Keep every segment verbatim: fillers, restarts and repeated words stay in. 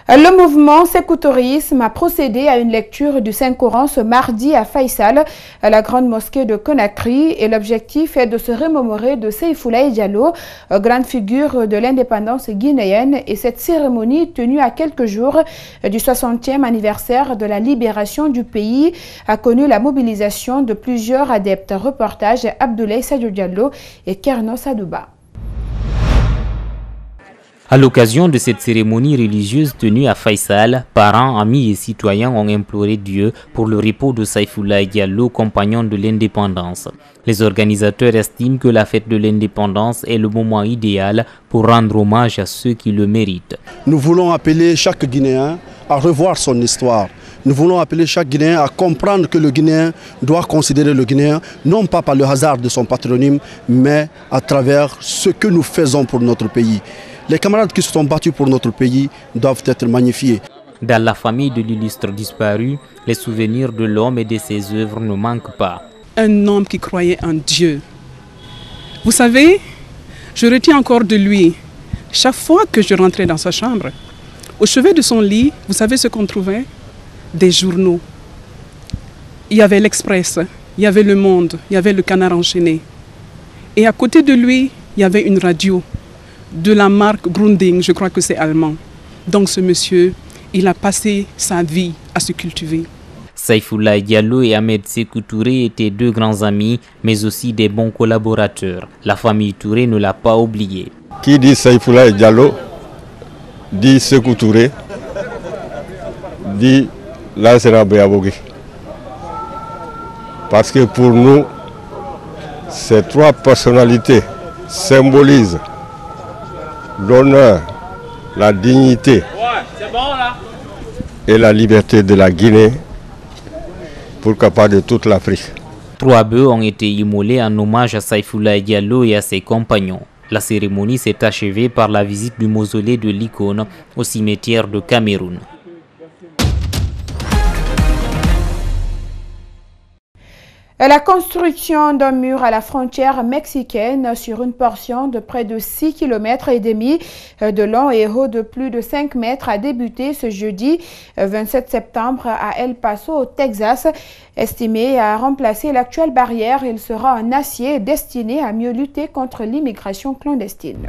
Le mouvement Sécoutourisme a procédé à une lecture du Saint-Coran ce mardi à Faïsal, à la grande mosquée de Conakry, et l'objectif est de se remémorer de Seyfoulaye Diallo, grande figure de l'indépendance guinéenne, et cette cérémonie tenue à quelques jours du soixantième anniversaire de la libération du pays a connu la mobilisation de plusieurs adeptes. Reportage Abdoulaye Sadio Diallo et Kerno Sadouba. À l'occasion de cette cérémonie religieuse tenue à Faïsal, parents, amis et citoyens ont imploré Dieu pour le repos de Seyfoulaye Diallo, compagnon de l'indépendance. Les organisateurs estiment que la fête de l'indépendance est le moment idéal pour rendre hommage à ceux qui le méritent. Nous voulons appeler chaque Guinéen à revoir son histoire. Nous voulons appeler chaque Guinéen à comprendre que le Guinéen doit considérer le Guinéen, non pas par le hasard de son patronyme, mais à travers ce que nous faisons pour notre pays. Les camarades qui se sont battus pour notre pays doivent être magnifiés. Dans la famille de l'illustre disparu, les souvenirs de l'homme et de ses œuvres ne manquent pas. Un homme qui croyait en Dieu. Vous savez, je retiens encore de lui, chaque fois que je rentrais dans sa chambre, au chevet de son lit, vous savez ce qu'on trouvait? Des journaux. Il y avait l'Express, il y avait Le Monde, il y avait Le Canard enchaîné. Et à côté de lui, il y avait une radio de la marque Grunding, je crois que c'est allemand. Donc ce monsieur, il a passé sa vie à se cultiver. Seyfoulaye Diallo et Ahmed Sékou Touré étaient deux grands amis, mais aussi des bons collaborateurs. La famille Touré ne l'a pas oublié. Qui dit Seyfoulaye Diallo, dit Sékou Touré, dit Lansana Boyabogi. Parce que pour nous, ces trois personnalités symbolisent l'honneur, la dignité et la liberté de la Guinée, pourquoi pas de toute l'Afrique. Trois bœufs ont été immolés en hommage à Seyfoulaye Diallo et à ses compagnons. La cérémonie s'est achevée par la visite du mausolée de l'icône au cimetière de Cameroun. La construction d'un mur à la frontière mexicaine sur une portion de près de six kilomètres et demi de long et haut de plus de cinq mètres a débuté ce jeudi vingt-sept septembre à El Paso, au Texas. Estimé à remplacer l'actuelle barrière, il sera en acier destiné à mieux lutter contre l'immigration clandestine.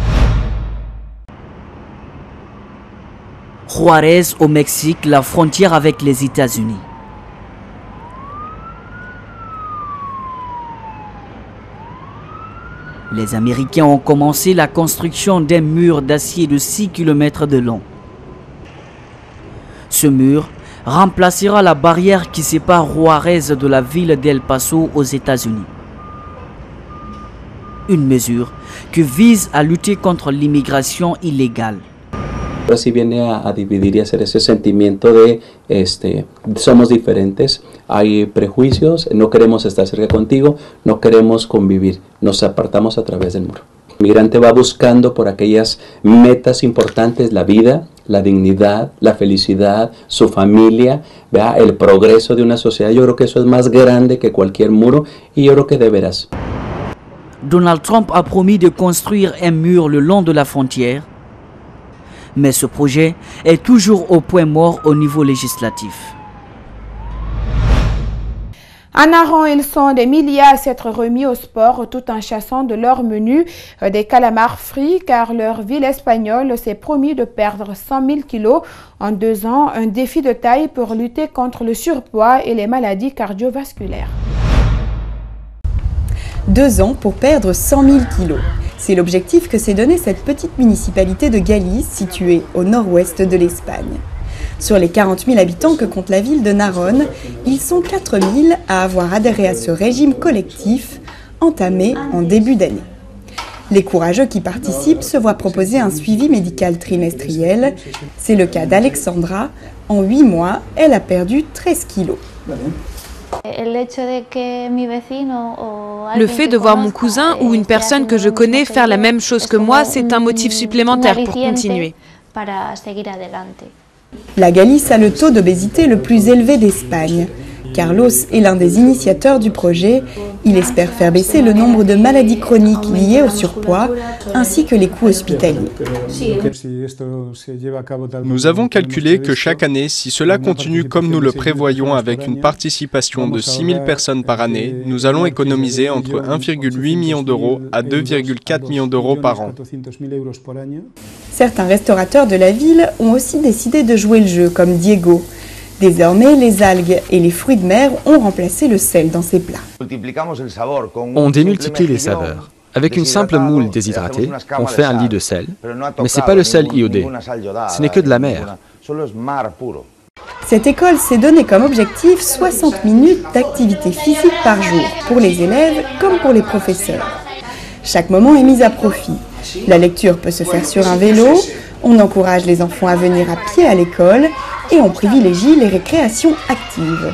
Juárez au Mexique, la frontière avec les États-Unis. Les Américains ont commencé la construction d'un mur d'acier de six kilomètres de long. Ce mur remplacera la barrière qui sépare Juárez de la ville d'El Paso aux États-Unis. Une mesure qui vise à lutter contre l'immigration illégale. Así viene a, a dividir y hacer ese sentimiento de este, somos diferentes, hay prejuicios, no queremos estar cerca contigo, no queremos convivir, nos apartamos a través del muro. El migrante va buscando por aquellas metas importantes, la vida, la dignidad, la felicidad, su familia, ¿verdad? El progreso de una sociedad. Yo creo que eso es más grande que cualquier muro y yo creo que de veras. Donald Trump a promis de construire un mur le long de la frontière. Mais ce projet est toujours au point mort au niveau législatif. En Naron, ils sont des milliers à s'être remis au sport tout en chassant de leur menu des calamars frits, car leur ville espagnole s'est promis de perdre cent mille kilos en deux ans, un défi de taille pour lutter contre le surpoids et les maladies cardiovasculaires. Deux ans pour perdre cent mille kilos. C'est l'objectif que s'est donné cette petite municipalité de Galice, située au nord-ouest de l'Espagne. Sur les quarante mille habitants que compte la ville de Naron, ils sont quatre mille à avoir adhéré à ce régime collectif entamé en début d'année. Les courageux qui participent se voient proposer un suivi médical trimestriel. C'est le cas d'Alexandra. En huit mois, elle a perdu treize kilos. Le fait de voir mon cousin ou une personne que je connais faire la même chose que moi, c'est un motif supplémentaire pour continuer. La Galice a le taux d'obésité le plus élevé d'Espagne. Carlos est l'un des initiateurs du projet. Il espère faire baisser le nombre de maladies chroniques liées au surpoids, ainsi que les coûts hospitaliers. Nous avons calculé que chaque année, si cela continue comme nous le prévoyons avec une participation de six mille personnes par année, nous allons économiser entre un virgule huit million d'euros à deux virgule quatre millions d'euros par an. Certains restaurateurs de la ville ont aussi décidé de jouer le jeu, comme Diego. Désormais, les algues et les fruits de mer ont remplacé le sel dans ses plats. On démultiplie les saveurs. Avec une simple moule déshydratée, on fait un lit de sel, mais ce n'est pas le sel iodé, ce n'est que de la mer. Cette école s'est donnée comme objectif soixante minutes d'activité physique par jour, pour les élèves comme pour les professeurs. Chaque moment est mis à profit. La lecture peut se faire sur un vélo, on encourage les enfants à venir à pied à l'école et on privilégie les récréations actives.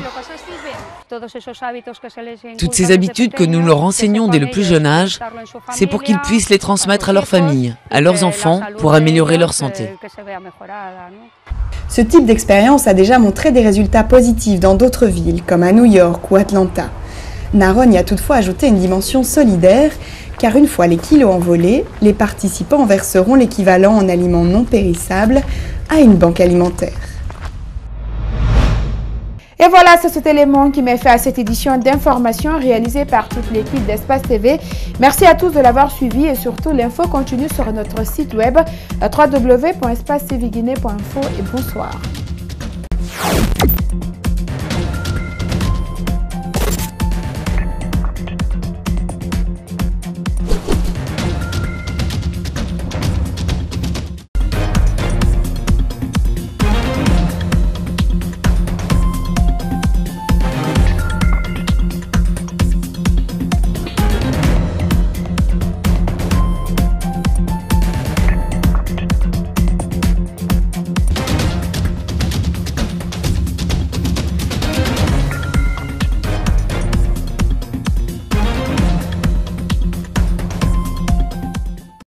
Toutes ces habitudes que nous leur enseignons dès le plus jeune âge, c'est pour qu'ils puissent les transmettre à leur famille, à leurs enfants, pour améliorer leur santé. Ce type d'expérience a déjà montré des résultats positifs dans d'autres villes, comme à New York ou Atlanta. Narbonne y a toutefois ajouté une dimension solidaire, car une fois les kilos envolés, les participants verseront l'équivalent en aliments non périssables à une banque alimentaire. Et voilà, c'est cet élément qui met fin à cette édition d'information réalisée par toute l'équipe d'Espace T V. Merci à tous de l'avoir suivi et surtout l'info continue sur notre site web w w w point espace t v guinée point info et bonsoir.